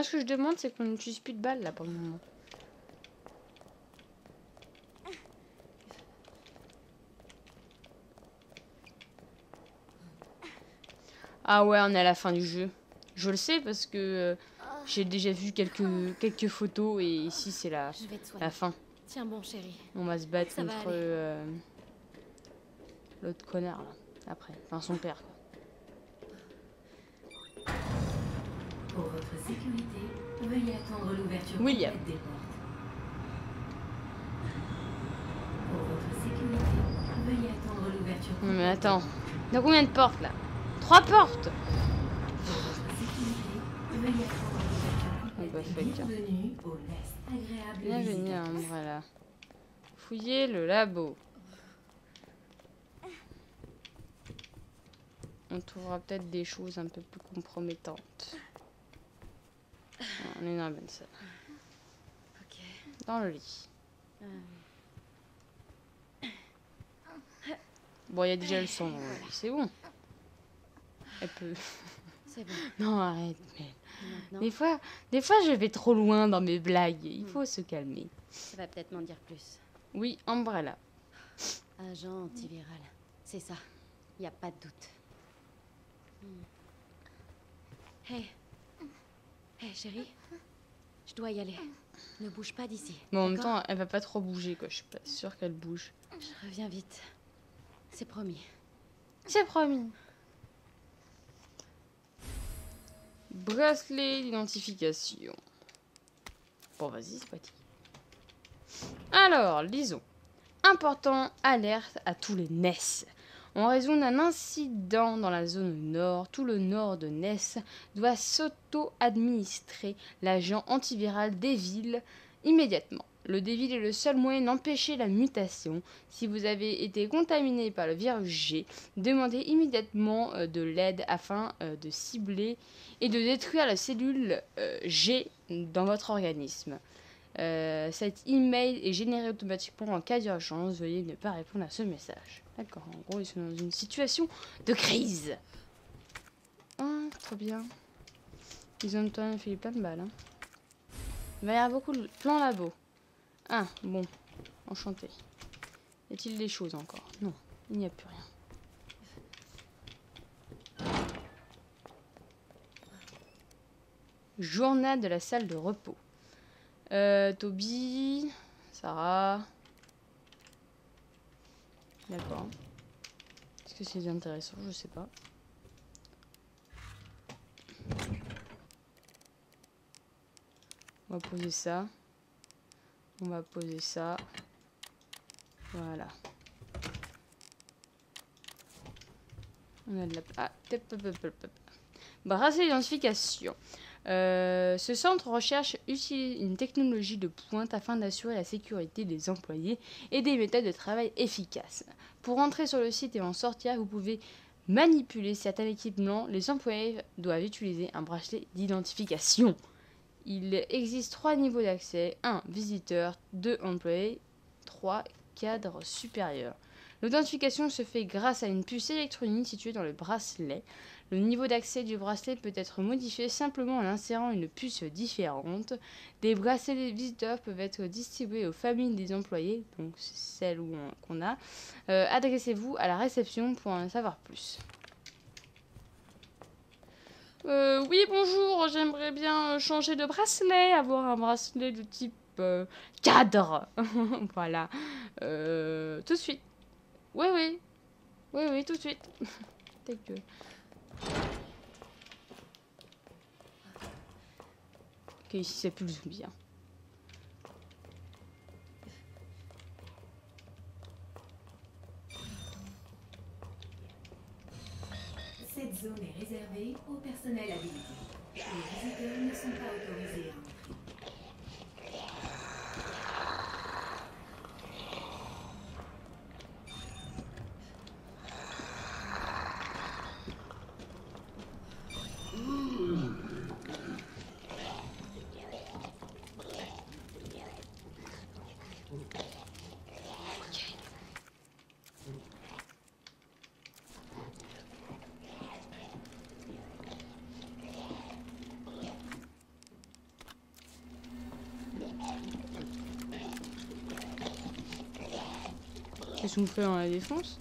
Moi, ce que je demande, c'est qu'on n'utilise plus de balles, là, pour le moment. Ah ouais, on est à la fin du jeu. Je le sais parce que j'ai déjà vu quelques photos et ici, c'est la fin. Tiens bon, chérie. On va se battre Ça va contre l'autre connard, là, après. Enfin, son père, quoi. Pour votre sécurité, veuillez attendre l'ouverture William. complète des portes. Pour votre sécurité, veuillez attendre l'ouverture complète. Non mais attends. Il y a combien de portes, là? 3 portes! Pour votre sécurité, veuillez attendre l'ouverture complète. bah, Bienvenue au Nest. Agréable Bienvenue à Umbrella. Fouillez le labo. On trouvera peut-être des choses un peu plus compromettantes. On est dans la bonne salle. Ok. Dans le lit. Bon, il y a déjà le sang dans le lit. C'est bon. Elle peut... C'est bon. Non, arrête. Mais... Maintenant, Des fois, je vais trop loin dans mes blagues. Il faut se calmer. ça va peut-être m'en dire plus. Oui, Umbrella. Agent antiviral. C'est ça. Y a pas de doute. Hey. Hey, chérie. Je dois y aller. Ne bouge pas d'ici. Mais en même d'accord? temps, elle va pas trop bouger, quoi. Je suis pas sûre qu'elle bouge. Je reviens vite. C'est promis. C'est promis. Bracelet d'identification. Bon, vas-y, c'est parti. Alors, lisons. Important, alerte à tous les NES. En raison d'un incident dans la zone nord, tout le nord de NES doit s'auto-administrer l'agent antiviral Devil immédiatement. Le Devil est le seul moyen d'empêcher la mutation. Si vous avez été contaminé par le virus G, demandez immédiatement de l'aide afin de cibler et de détruire la cellule G dans votre organisme. Cet email est généré automatiquement en cas d'urgence. Veuillez ne pas répondre à ce message. D'accord, en gros, ils sont dans une situation de crise. Ah, trop bien. Ils ont quand même fait plein de balles. Hein. Il va y avoir beaucoup de plans labo. Ah, bon. Enchanté. Y a-t-il des choses encore? Non, il n'y a plus rien. Journal de la salle de repos. Toby, Sarah. D'accord. Est-ce que c'est intéressant? Je sais pas. On va poser ça. On va poser ça. Voilà. On a de la... Ah, bracelet d'identification. Ce centre recherche utilise une technologie de pointe afin d'assurer la sécurité des employés et des méthodes de travail efficaces. Pour entrer sur le site et en sortir, vous pouvez manipuler certains équipements. Les employés doivent utiliser un bracelet d'identification. Il existe 3 niveaux d'accès. 1. Visiteur. 2. Employé. 3. Cadre supérieur. L'identification se fait grâce à une puce électronique située dans le bracelet. Le niveau d'accès du bracelet peut être modifié simplement en insérant une puce différente. Des bracelets visiteurs peuvent être distribués aux familles des employés, donc celles qu'on a. Adressez-vous à la réception pour en savoir plus. Oui, bonjour, j'aimerais bien changer de bracelet, avoir un bracelet de type cadre. Voilà. Tout de suite. Oui, oui. Oui, oui, tout de suite. Thank you. Ok, ici c'est plus le zombie. Hein. Cette zone est réservée au personnel habilité. Les visiteurs ne sont pas autorisés à entrer. Qu'est-ce qu'on fait dans la défense?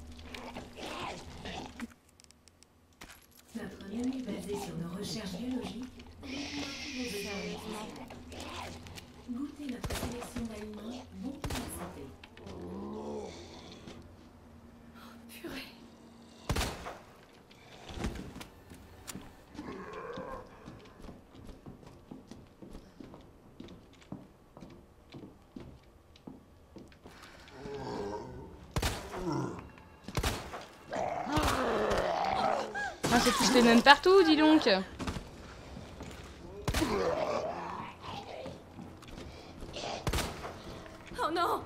Notre menu basé sur nos recherches biologiques répond à tous vos besoins. Goûtez notre sélection d'aliments bons pour la santé. Purée. Ah, c'est tous les mêmes partout, dis donc. Oh non!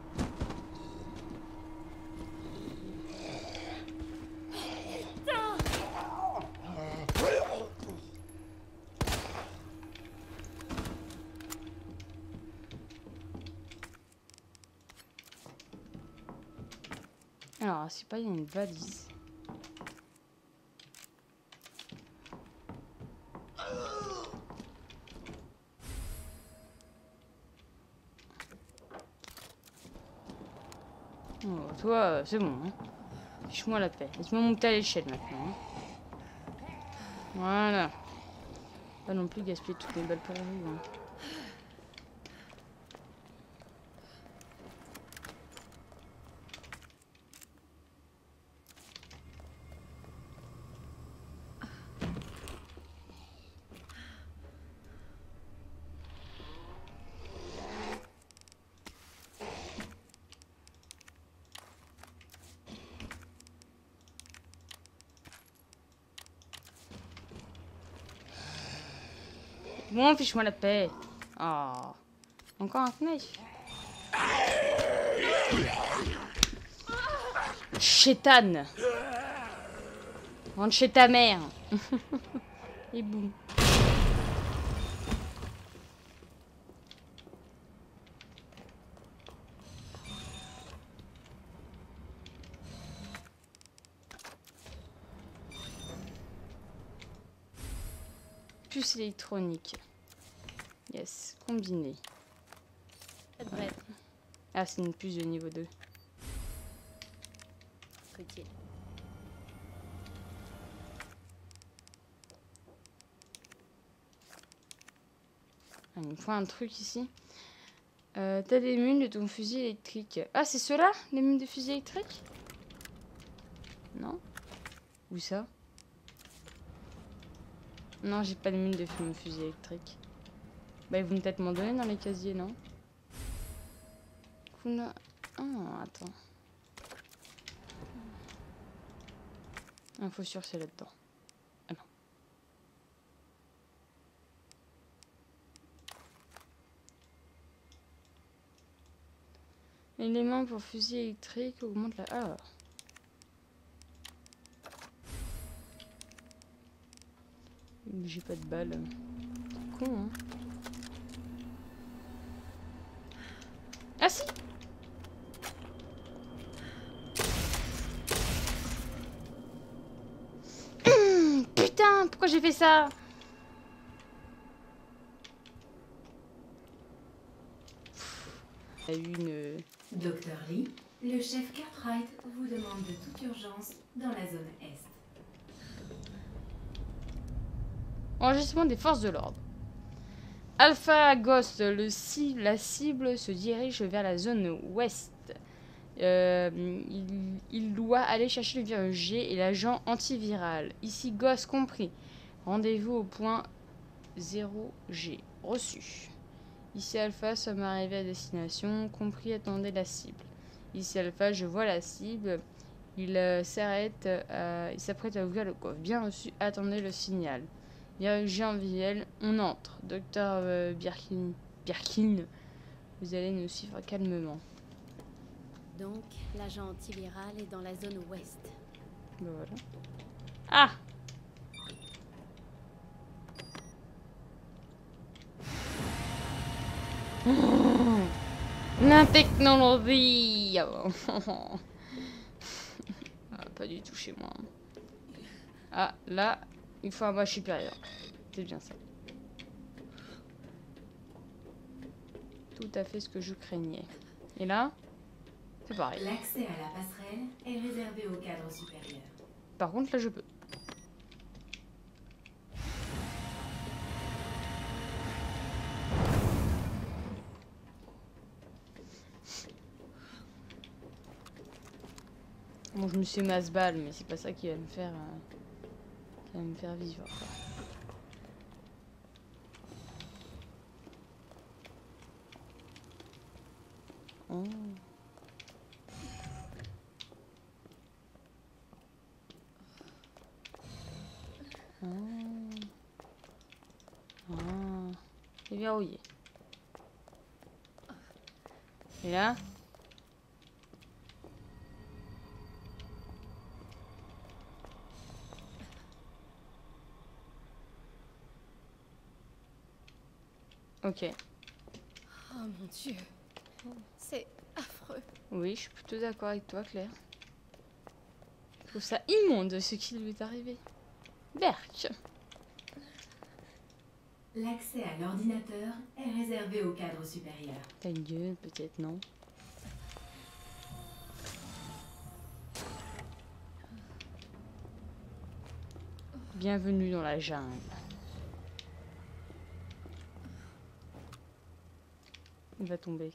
Alors, c'est pas, il y a une valise. Oh, toi, c'est bon. Hein. Fiche-moi la paix. Laisse-moi monter à l'échelle maintenant. Hein. Voilà. Pas non plus gaspiller toutes les balles pour vous. Hein. Bon, fiche-moi la paix. Oh. Encore un knife. Chétane. Rentre chez ta mère. Et boum. Puce électronique. Yes, combiné. Ça devrait être Ah, c'est une puce de niveau 2. utile. Ah, il me faut un truc ici. T'as des mules de ton fusil électrique. Ah, c'est ceux-là, les mules de fusil électrique? Non? Où ça? Non, j'ai pas de mules de fusil électrique. Bah, ils vont peut-être m'en donner dans les casiers, non? Kuna... Ah, attends. Info sûre, c'est là-dedans. Ah non. Élément pour fusil électrique augmente la... Ah. J'ai pas de balles. C'est con, hein. Ah si! Putain, pourquoi j'ai fait ça? Il y a eu une... Docteur Lee, le chef Cartwright vous demande de toute urgence dans la zone Est. Enregistrement des forces de l'ordre. Alpha Ghost, la cible se dirige vers la zone ouest. Il doit aller chercher le virus G et l'agent antiviral. Ici Ghost compris. Rendez-vous au point 0G. Reçu. Ici Alpha, sommes arrivés à destination. Compris, attendez la cible. Ici Alpha, je vois la cible. Il s'apprête à ouvrir le coffre. Bien reçu, attendez le signal. Jean Viel, on entre. Docteur Birkin, vous allez nous suivre calmement. Donc, l'agent antiviral est dans la zone ouest. Ben voilà. Ah! La technologie! Ah, pas du tout chez moi. Ah, là, il faut un bras supérieur. C'est bien ça. Tout à fait ce que je craignais. Et là, C'est pareil. L'accès à la passerelle est réservé au cadre supérieur. Par contre, là, je peux. Bon, je me suis masse balle, mais c'est pas ça qui va me faire, vivre. Quoi. Oh. Ah. Ah. C'est verrouillé. Et là? Ok. Oh mon Dieu. C'est affreux. Oui, je suis plutôt d'accord avec toi, Claire. Je trouve ça immonde ce qui lui est arrivé. Berk. L'accès à l'ordinateur est réservé au cadre supérieur. T'as une gueule, peut-être, non? Bienvenue dans la jungle. Il va tomber.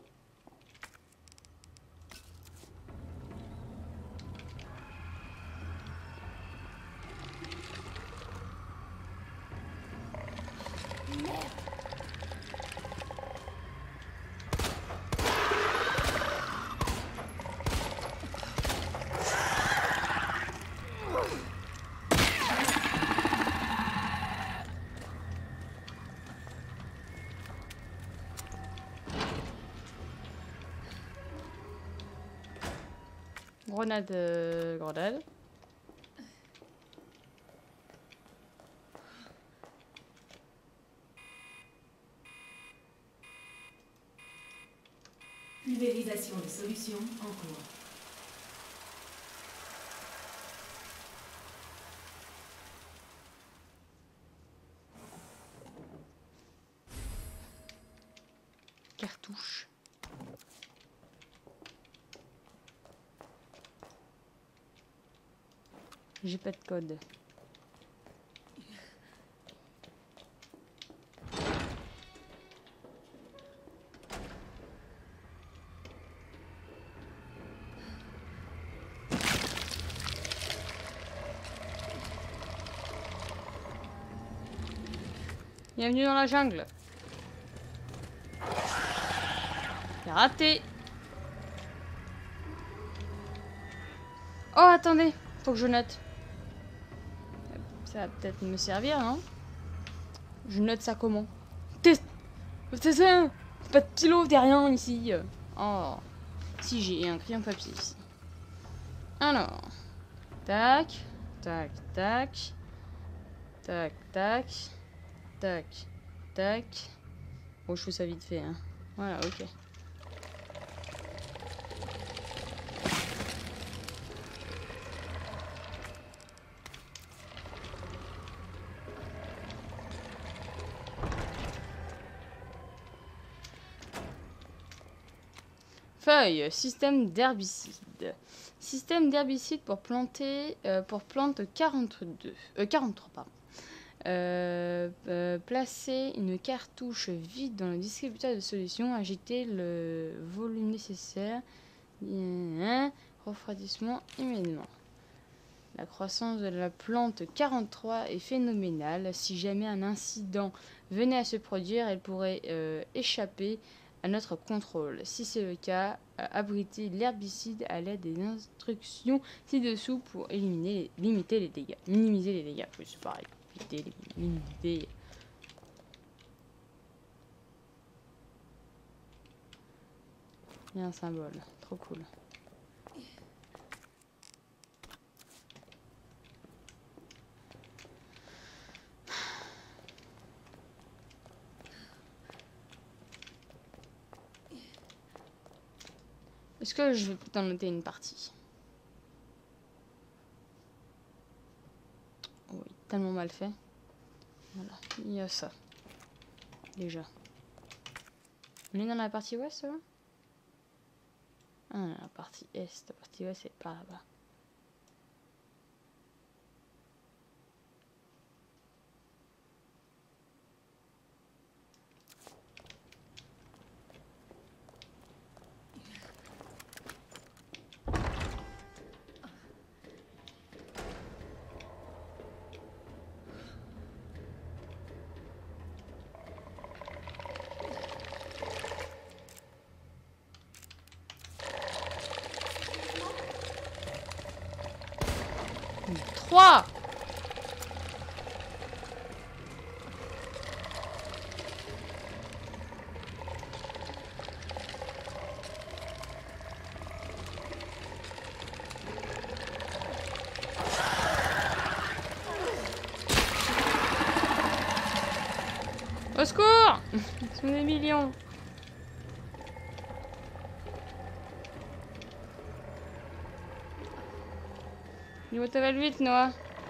Grenade, grenade. Pulvérisation de solutions en cours. Cartouche. J'ai pas de code. Bienvenue dans la jungle. C'est raté. Oh, attendez. Faut que je note. Ça va peut-être me servir, hein. Je note ça comment? C'est ça. Pas de stylo, t'es rien ici. Oh. Si, j'ai un crayon papier ici. Alors. Tac. Tac, tac. Tac, tac. Tac, tac. Bon, je fais ça vite fait, hein. Voilà, ok. Feuille, système d'herbicide. Système d'herbicide pour planter, pour plante 43, pardon. Placez une cartouche vide dans le distributeur de solution, agitez le volume nécessaire, refroidissement immédiatement. La croissance de la plante 43 est phénoménale. Si jamais un incident venait à se produire, elle pourrait échapper à notre contrôle. Si c'est le cas, abritez l'herbicide à l'aide des instructions ci-dessous pour limiter les dégâts. Minimiser les dégâts, oui, c'est pareil. Minimiser. Il y a un symbole, trop cool. Est-ce que je vais peut-être en noter une partie? Oui, tellement mal fait. Voilà, il y a ça. Déjà. On est dans la partie ouest, là? Ah, la partie est, la partie ouest, c'est par là-bas. Trois. Au secours! Ils sont des millions. Niveau level 8, Noah.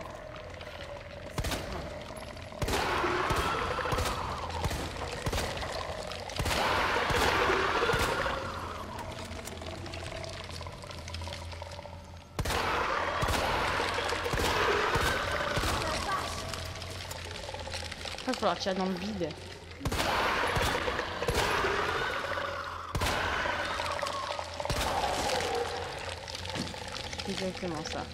Il va falloir tirer dans le vide. Exactement ça.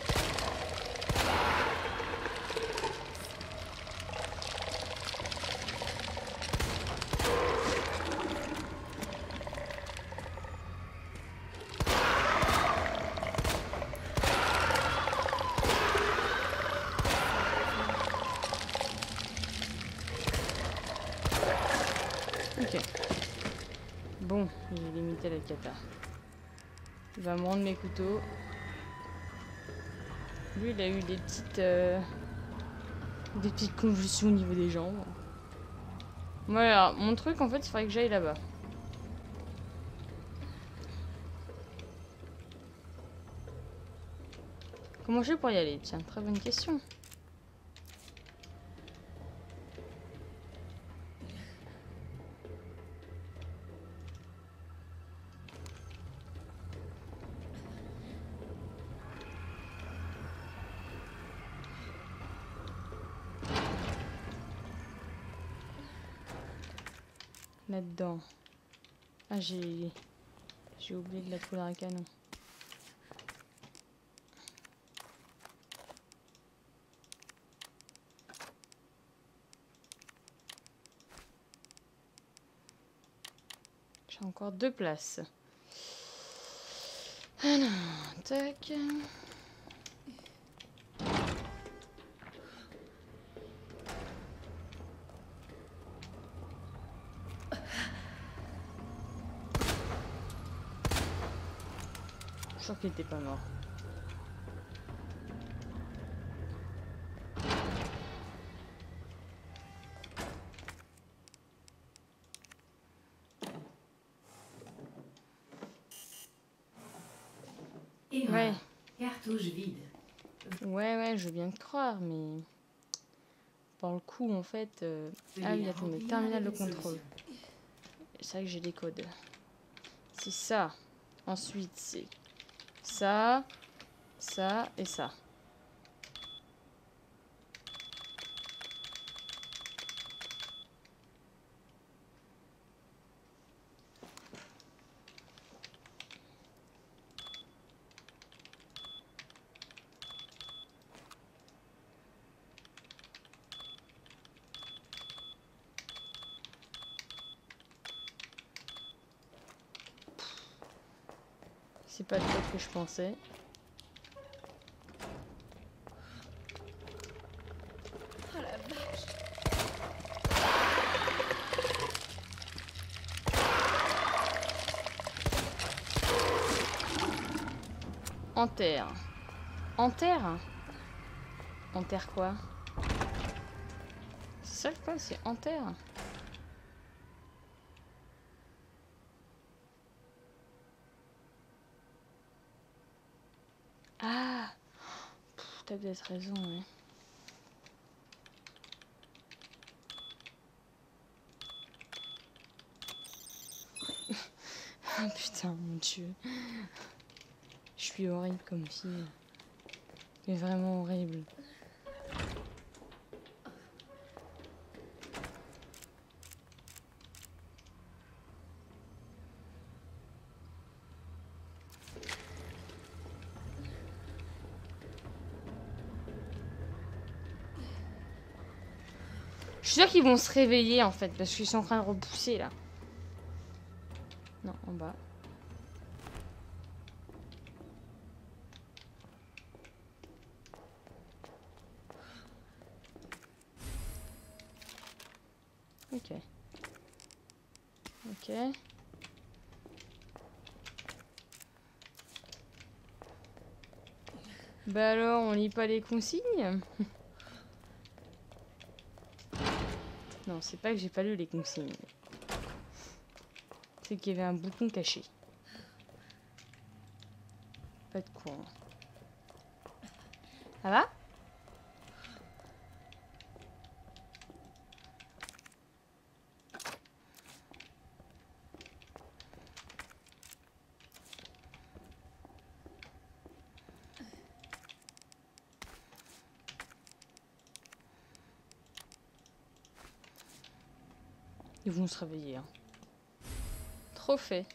Ok. Bon, j'ai limité la kata. Il va me rendre mes couteaux. Lui, il a eu des petites convulsions au niveau des jambes. Voilà, mon truc, en fait, il faudrait que j'aille là-bas. Comment je fais pour y aller? Tiens, très bonne question. Là-dedans. Ah, j'ai oublié de la poudre à canon. J'ai encore 2 places. Alors, tac. Je suis sûr qu'il était pas mort. Et Ouais. cartouche vide. Ouais, je veux bien te croire, mais... Pour le coup, en fait... Ah oui, attends, mais terminal de contrôle. C'est vrai que j'ai des codes. C'est ça. Ensuite, c'est ça, ça et ça. C'est pas le code que je pensais. Oh la vache. Enterre. Enterre? Enterre quoi? C'est ça le code, c'est enterre. Ah! T'as peut-être raison, ouais. Oh putain. putain, mon Dieu. Je suis horrible comme fille. Mais vraiment horrible. Je suis sûre qu'ils vont se réveiller en fait, parce qu'ils sont en train de repousser là. Non, en bas. Ok. Ok. Bah alors, on lit pas les consignes? Non, c'est pas que j'ai pas lu les consignes. C'est qu'il y avait un bouton caché. Pas de courant. Ça va? Ils vont se réveiller. Hein. Trop fait.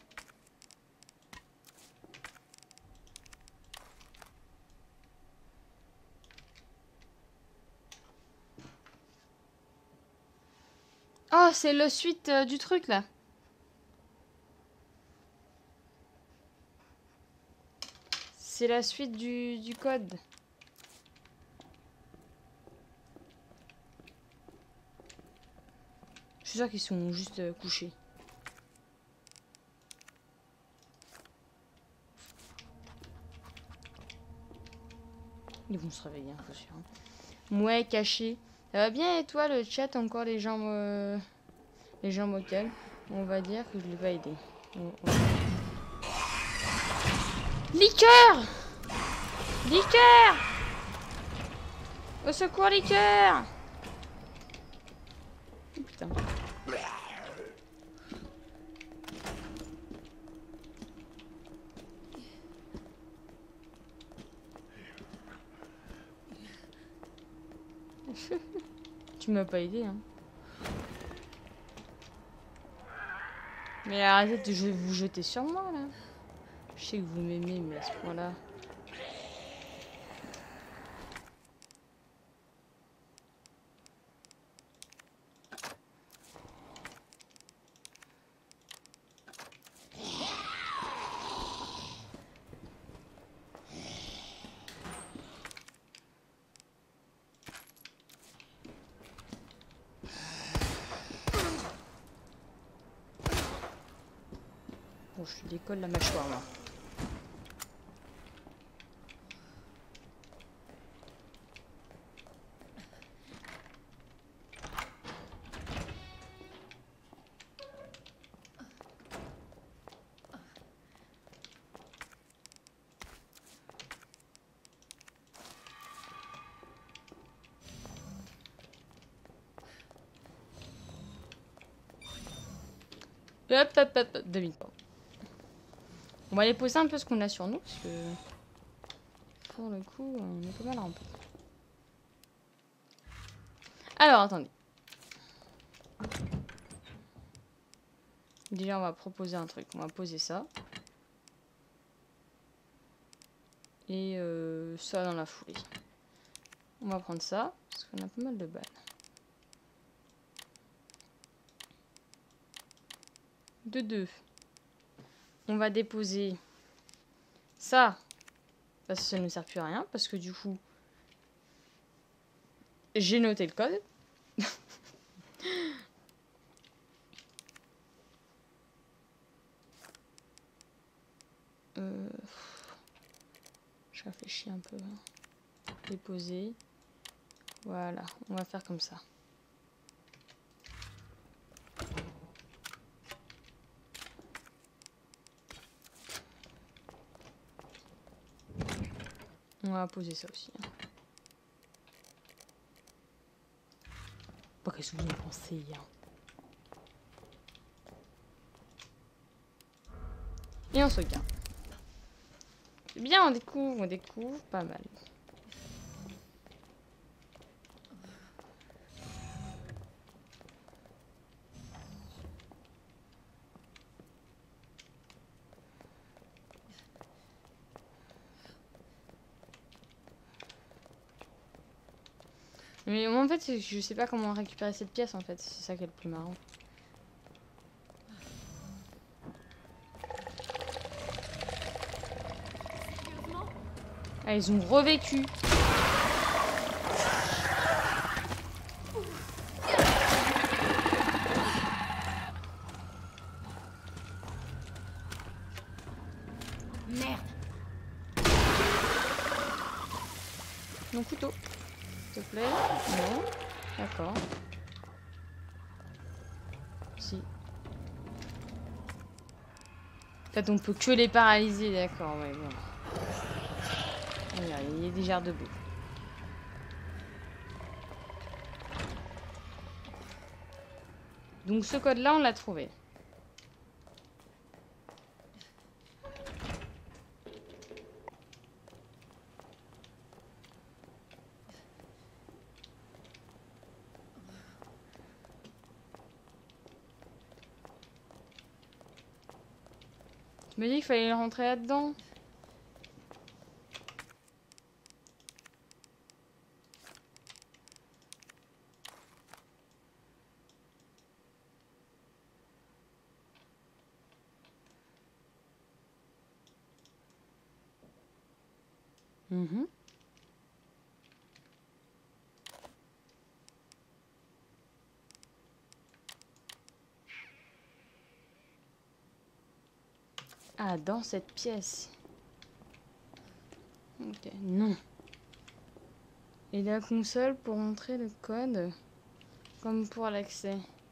Oh, c'est le suite du truc là. C'est la suite du code. Je suis sûre qu'ils sont juste couchés. Ils vont se réveiller, hein, c'est sûr. Mouais, caché. Ça va bien et toi, le chat, encore les jambes au calme. On va dire que je l'ai pas aidé. Liqueur! Liqueur! Au secours, liqueur! Oh, putain. Tu m'as pas aidé, hein. Mais arrêtez de vous jeter sur moi, là. Je sais que vous m'aimez, mais à ce point-là... Bon, je lui décolle la mâchoire, moi. Hop, hop, hop, hop, 2 minutes. On va aller poser un peu ce qu'on a sur nous, parce que... Pour le coup, on est pas mal rempli. Alors, attendez. Déjà, on va proposer un truc. On va poser ça. Et ça dans la foulée. On va prendre ça, parce qu'on a pas mal de balles. De 2. On va déposer ça. Parce que ça ne sert plus à rien. Parce que du coup, j'ai noté le code. Je réfléchis un peu. Déposer. Voilà, on va faire comme ça. On va poser ça aussi. Hein. Bon, qu'est-ce que vous en pensez hein. Et on sauvegarde. C'est bien, on découvre pas mal. Mais moi, en fait, je sais pas comment récupérer cette pièce, en fait. C'est ça qui est le plus marrant. Ah, ils ont revécu. Merde. Mon couteau. S'il te plaît. Non. D'accord. Si. En fait, on peut que les paralyser, d'accord. Ouais, bon. Regarde, il est déjà debout. Donc ce code-là, on l'a trouvé. Tu me dis qu'il fallait rentrer là-dedans. Mhm. Ah, dans cette pièce. Ok, non. Et la console pour entrer le code, comme pour l'accès.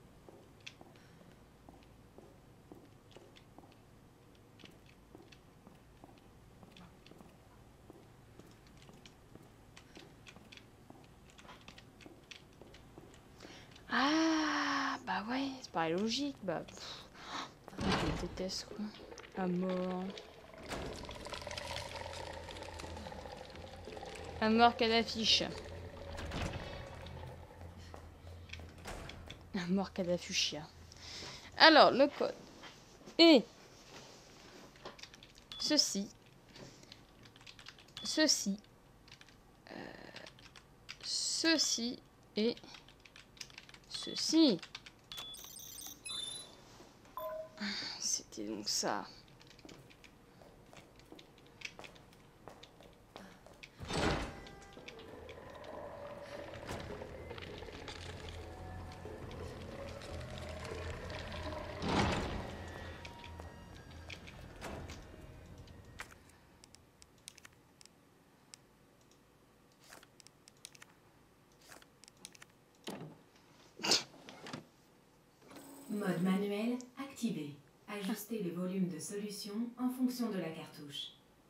Ah, bah ouais, c'est pareil logique. Bah, je déteste quoi. À mort. À mort qu'à l'affiche. À mort qu'à l'affiche. Alors, le code est ceci. Ceci. Ceci et ceci. C'était donc ça. Mode manuel activé. Ajustez le volume de solution en fonction de la cartouche.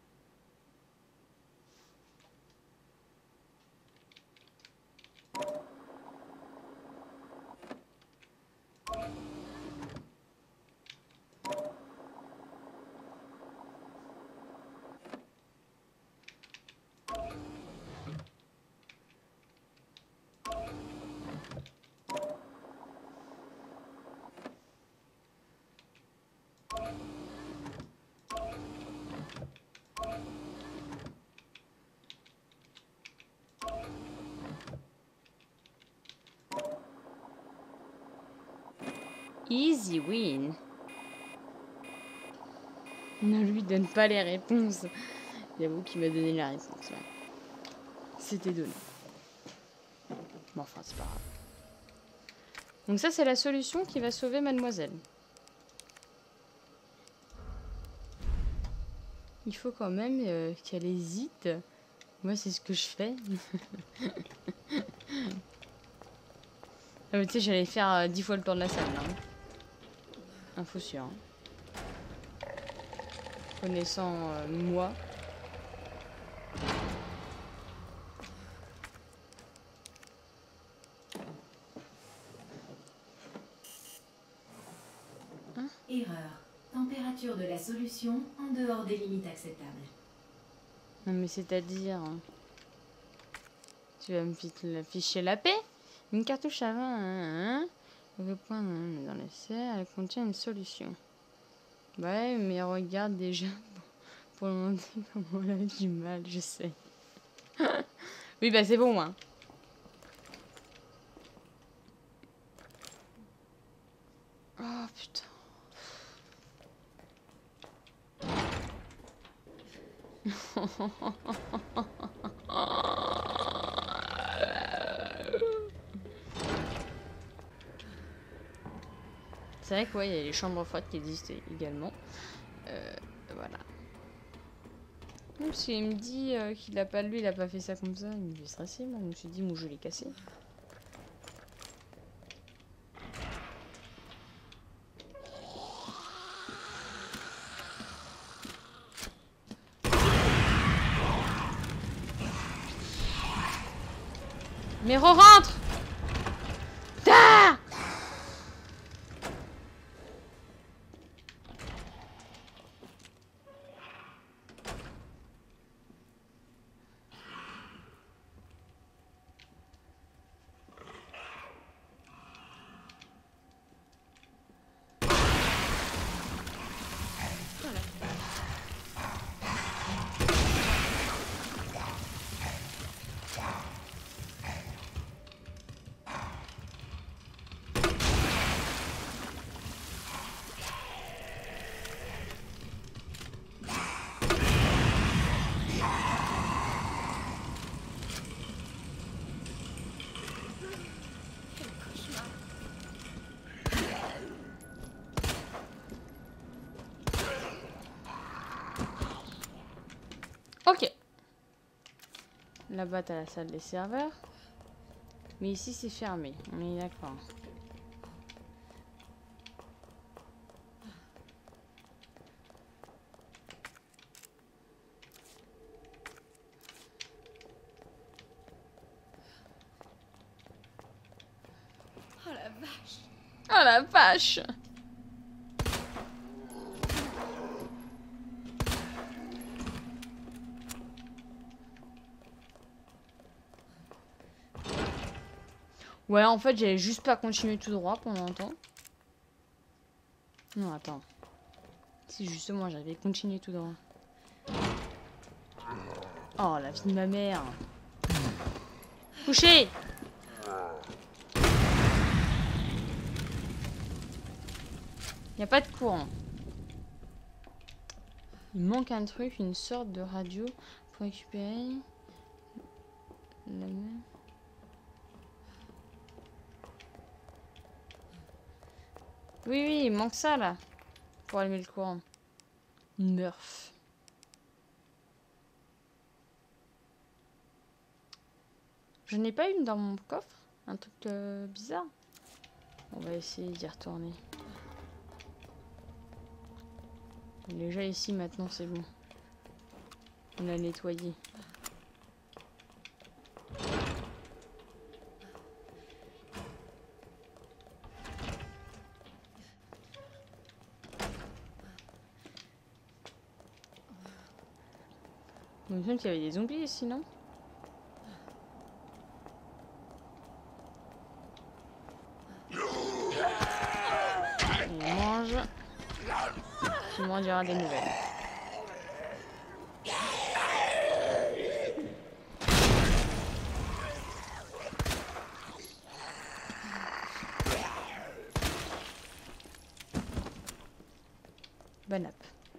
Easy win. Ne lui donne pas les réponses. J'avoue qu'il m'a donné la réponse. Ouais. C'était donné. Bon, enfin, c'est pas grave. Donc ça, c'est la solution qui va sauver mademoiselle. Il faut quand même qu'elle hésite. Moi, c'est ce que je fais. Ah, mais tu sais, j'allais faire 10 fois le tour de la salle, là. Info sûre. Hein. Connaissant moi. Erreur. Température nature de la solution en dehors des limites acceptables. Non mais c'est-à-dire... Tu vas me afficher la paix? Une cartouche à 20, hein? Le point dans les serres, elle contient une solution. Ouais, mais regarde déjà pour le montrer comment elle a du mal, je sais. Oui, bah c'est bon, hein. Oh putain. C'est vrai que ouais, il y a les chambres froides qui existent également. Voilà. Même s'il me dit qu'il a pas lui, il a pas fait ça comme ça, il me fait stresser. Moi, je me suis dit, mon jeu l'ai cassé. Mais re-rentre! Ah! Ok. Là-bas, t'as la salle des serveurs. Mais ici, c'est fermé. On est d'accord. Oh la vache! Oh la vache! Ouais, en fait, j'avais juste pas continué tout droit pendant un temps. Non, attends. Si, justement, j'avais continué tout droit. Oh, la vie de ma mère. Couché! Y a pas de courant. Il manque un truc, une sorte de radio pour récupérer la même. Oui, oui, il manque ça là pour allumer le courant. Nerf. Je n'ai pas une dans mon coffre? Un truc bizarre? On va essayer d'y retourner. Déjà ici maintenant c'est bon. On a nettoyé. Il me semble qu'il y avait des zombies ici, non? On mange. Tu m'en diras des nouvelles. Bonne app.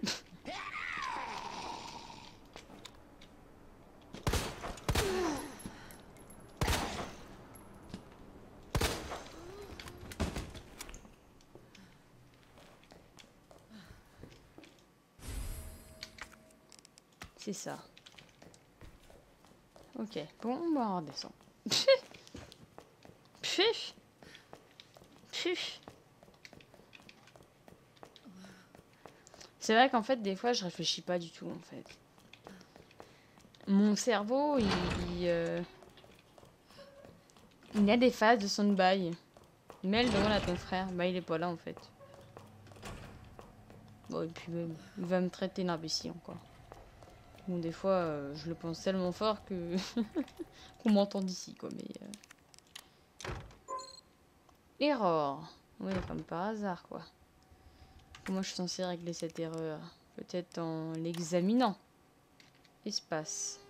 C'est ça. Ok, bon, bah on redescend. Pfff. Pfff. C'est vrai qu'en fait, des fois, je réfléchis pas du tout, en fait. Mon cerveau, il a des phases de stand-by. Mets le demande à ton frère. Bah, il est pas là, en fait. Bon, et puis même, il va me traiter d'imbécile encore. Bon, des fois, je le pense tellement fort que qu'on m'entend d'ici, quoi. Mais erreur. Oui, comme par hasard, quoi. Comment je suis censée régler cette erreur? Peut-être en l'examinant. Espace.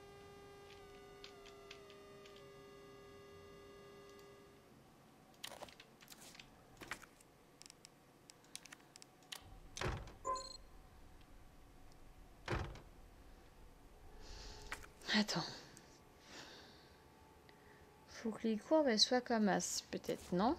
Attends. Faut que les courbes elles soient comme as, peut-être, non?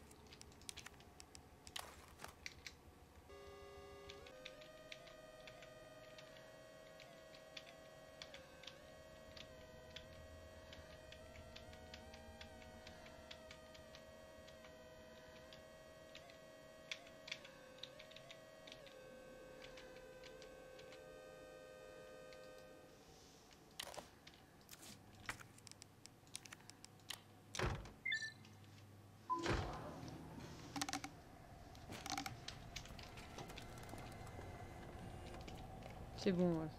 C'est bon, ouais.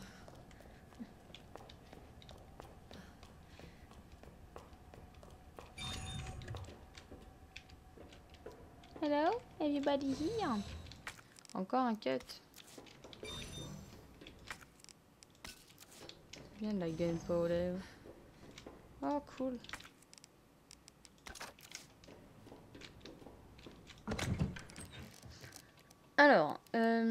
Hello, everybody here. Encore un cut. Bien de la gunpowder. Oh, cool. Alors,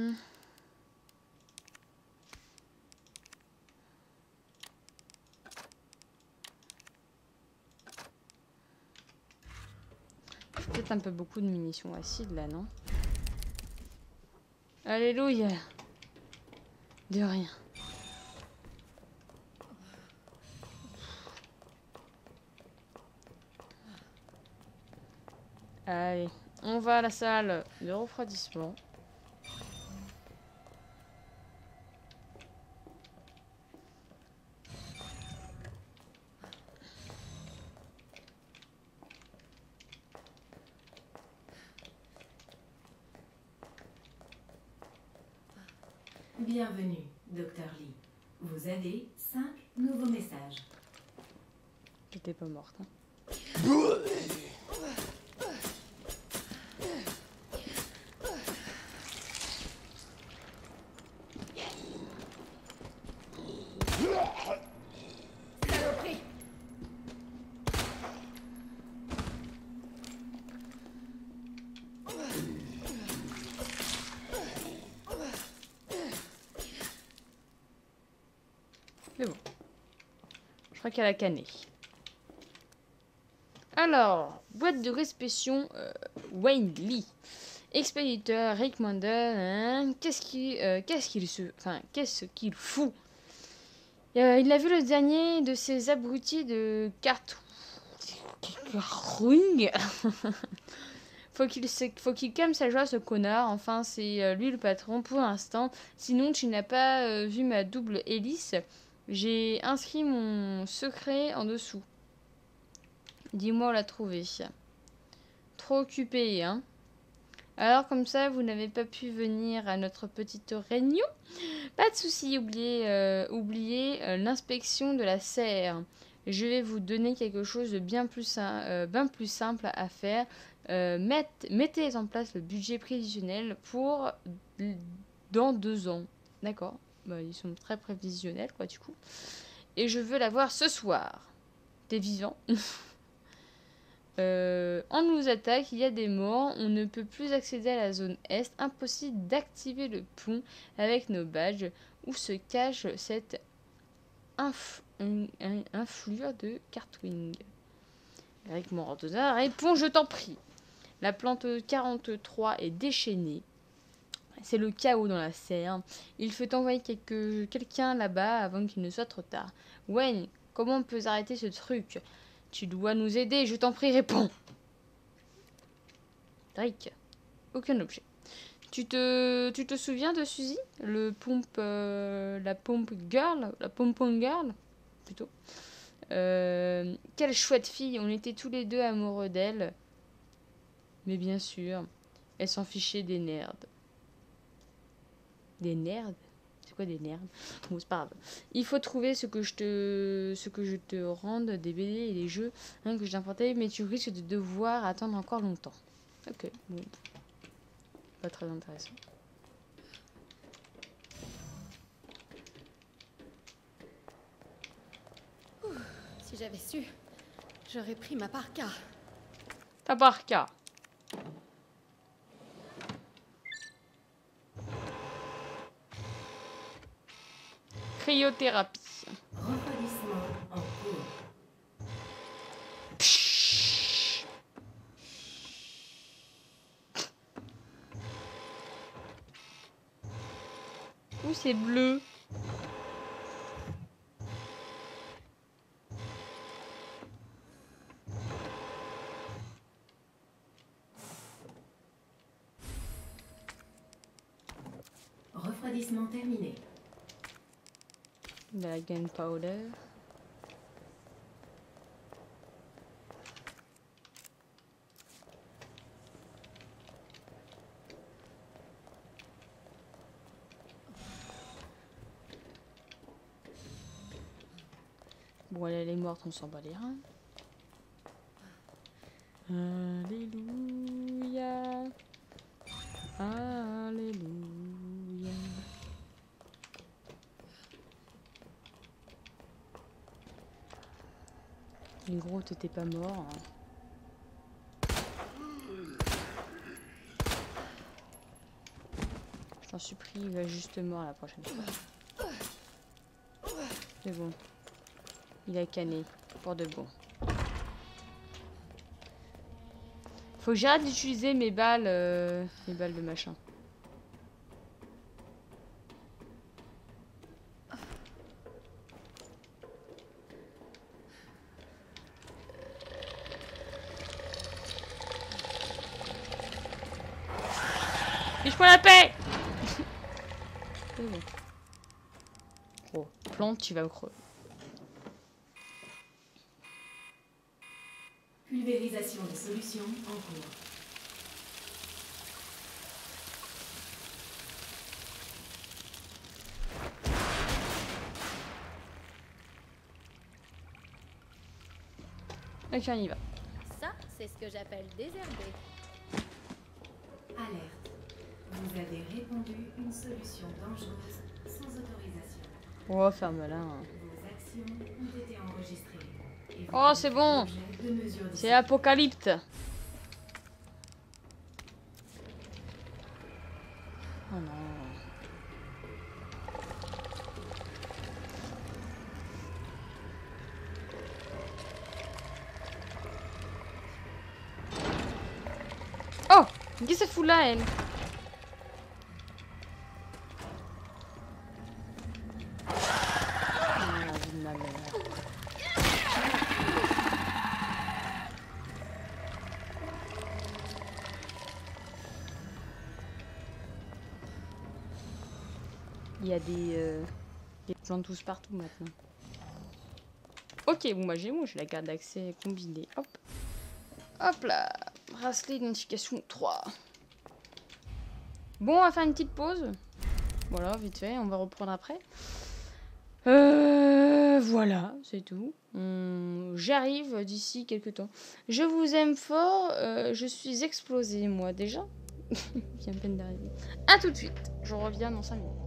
peut-être un peu beaucoup de munitions acides là, non? Alléluia. De rien. Allez, on va à la salle de refroidissement. Bienvenue, Dr. Lee. Vous avez 5 nouveaux messages. J'étais pas morte. Hein. Mais bon. Je crois qu'elle a canné. Alors, boîte de réception Wayne Lee. Expéditeur Rick Mander. Hein, qu'est-ce qu'il fout? Il a vu le dernier de ces abrutis de Cartwing. Faut qu'il calme sa joie, ce connard. Enfin, c'est lui le patron pour l'instant. Sinon, tu n'as pas vu ma double hélice. J'ai inscrit mon secret en dessous. Dis-moi où la trouver. Trop occupé, hein? Alors, comme ça, vous n'avez pas pu venir à notre petite réunion? Pas de souci, oubliez l'inspection de la serre. Je vais vous donner quelque chose de bien plus simple à faire. Mettez en place le budget prévisionnel pour dans 2 ans. D'accord. Bah, ils sont très prévisionnels, quoi, du coup. Et je veux l'avoir ce soir. T'es vivant? On nous attaque, il y a des morts, on ne peut plus accéder à la zone Est. Impossible d'activer le pont avec nos badges. Où se cache cette influre de Cartwing? Avec mon ordinateur, réponds, je t'en prie. La plante 43 est déchaînée. C'est le chaos dans la serre. Il faut envoyer quelqu'un là-bas avant qu'il ne soit trop tard. Wayne, comment on peut arrêter ce truc? Tu dois nous aider, je t'en prie, réponds. Drake, aucun objet. Tu te souviens de Suzy? La pompe girl? La pompon girl? Plutôt. Quelle chouette fille, on était tous les deux amoureux d'elle. Mais bien sûr, elle s'en fichait des nerds. Des nerds. C'est quoi des nerds? Bon, c'est pas grave. Il faut trouver ce que je te rende des BD et des jeux que j'ai inventés, mais tu risques de devoir attendre encore longtemps. Ok, bon. Pas très intéressant. Si j'avais su, j'aurais pris ma parka. Ta parka. Cryothérapie. Refroidissement en cours. Ouh, c'est bleu. Refroidissement terminé. De la gunpowder. Bon, elle est morte, on s'en bat les reins. Alléluia. Alléluia. Les gros, t'étais pas mort. Hein. Je t'en supplie, il va juste mort la prochaine fois. C'est bon. Il a canné. Pour de bon. Faut que j'arrête d'utiliser mes balles de machin. Fiche-moi la paix. C'est bon. Oh, plante, tu vas au creux. Pulvérisation de solution en cours. Ok, on y va. Ça, c'est ce que j'appelle désherber. Alerte. Vous avez répandu une solution dangereuse sans autorisation. Oh, ferme-la. Hein. Vos actions ont été enregistrées. Et vous Oh, c'est bon. l'objet de mesures C'est Apocalypte. Oh non. Oh, qu'est-ce que ça fout là, elle? Ah, la vie de ma mère. Il y a des plantes tous partout maintenant. Ok, bon bah j'ai la carte d'accès combinée. Hop. Hop là. Bracelet d'identification 3. Bon, on va faire une petite pause. Voilà, vite fait, on va reprendre après. Voilà, c'est tout. J'arrive d'ici quelques temps. Je vous aime fort. Je suis explosée, moi, déjà. J'ai à peine d'arriver. A tout de suite. Je reviens dans 5 minutes.